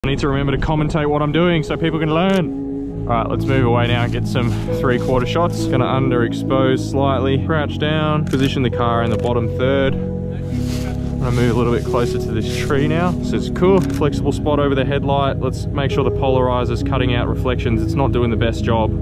I need to remember to commentate what I'm doing so people can learn. All right, let's move away now and get some 3/4 shots. Gonna underexpose slightly, crouch down, position the car in the bottom third. I'm gonna move a little bit closer to this tree now. This is cool, flexible spot over the headlight. Let's make sure the polarizer's cutting out reflections. It's not doing the best job.